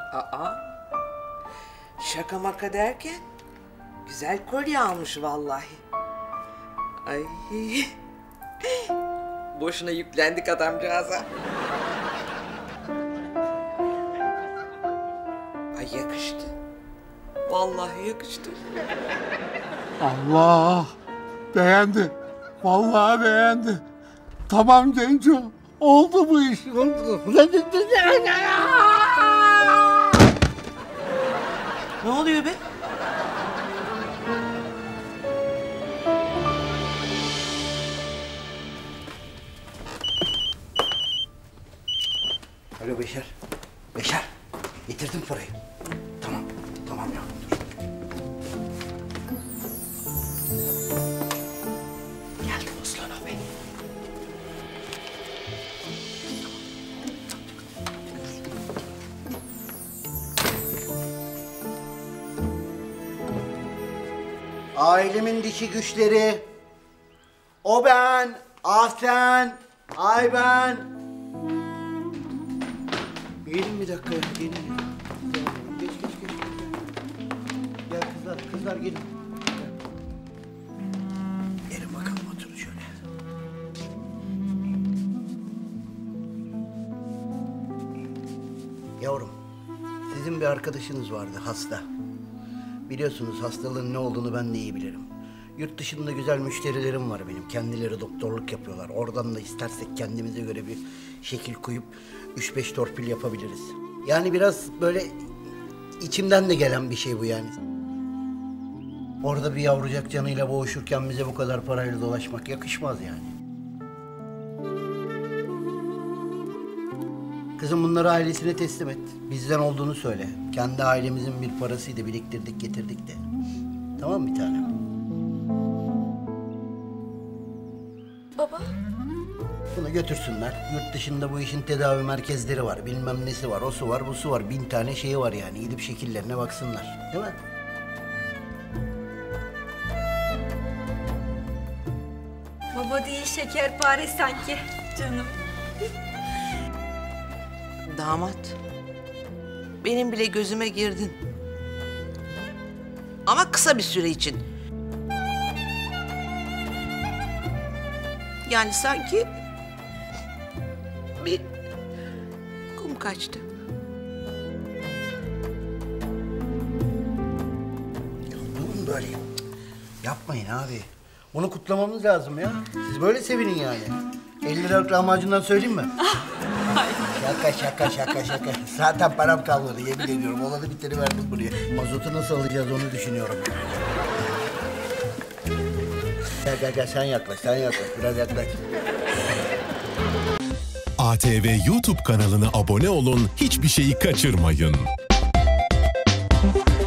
Aa, şaka maka derken güzel kolye almış vallahi. Ay, boşuna yüklendik adamcağıza. Ay yakıştı. Vallahi yakıştı. Allah! Beğendi. Vallahi beğendi. Tamam Genco. Oldu bu iş. Oldu. Ne oluyor be? Alo Beşer. Beşer. Getirdim parayı. Tamam. Tamam ya. Dur. Geldim Aslan abi. Ailemin dişi güçleri. O ben. Ahsen. Ay ben. Gelin bir dakika ya, gelin. Geç. Gel kızlar gelin. Gelin bakalım, oturun şöyle. Yavrum, sizin bir arkadaşınız vardı, hasta. Biliyorsunuz hastalığın ne olduğunu ben de iyi bilirim. Yurt dışında güzel müşterilerim var benim. Kendileri doktorluk yapıyorlar. Oradan da istersek kendimize göre bir şekil koyup 3-5 torpil yapabiliriz. Yani biraz böyle içimden de gelen bir şey bu yani. Orada bir yavrucak canıyla boğuşurken bize bu kadar parayla dolaşmak yakışmaz yani. Kızım bunları ailesine teslim et. Bizden olduğunu söyle. Kendi ailemizin bir parasıydı, biriktirdik getirdik de. Tamam mı bir tanem? Baba. Bunu götürsünler. Yurt dışında bu işin tedavi merkezleri var. Bilmem nesi var, o su var, bu su var. 1000 tane şeyi var yani. Gidip şekillerine baksınlar. Değil mi? Baba değil şekerpare sanki. Canım. Damat, benim bile gözüme girdin. Ama kısa bir süre için. Yani sanki bir kum kaçtı. Ya durun böyle. Yapmayın abi. Bunu kutlamamız lazım ya. Siz böyle sevinin yani. 50 liralık lahmacundan söyleyeyim mi? Şaka. Zaten param kalmadı, yemin ediyorum. Olanı biteni verdim buraya. Mazotu nasıl alacağız onu düşünüyorum. Gel sen yaklaş. Biraz yaklaş. ATV YouTube kanalına abone olun, hiçbir şeyi kaçırmayın.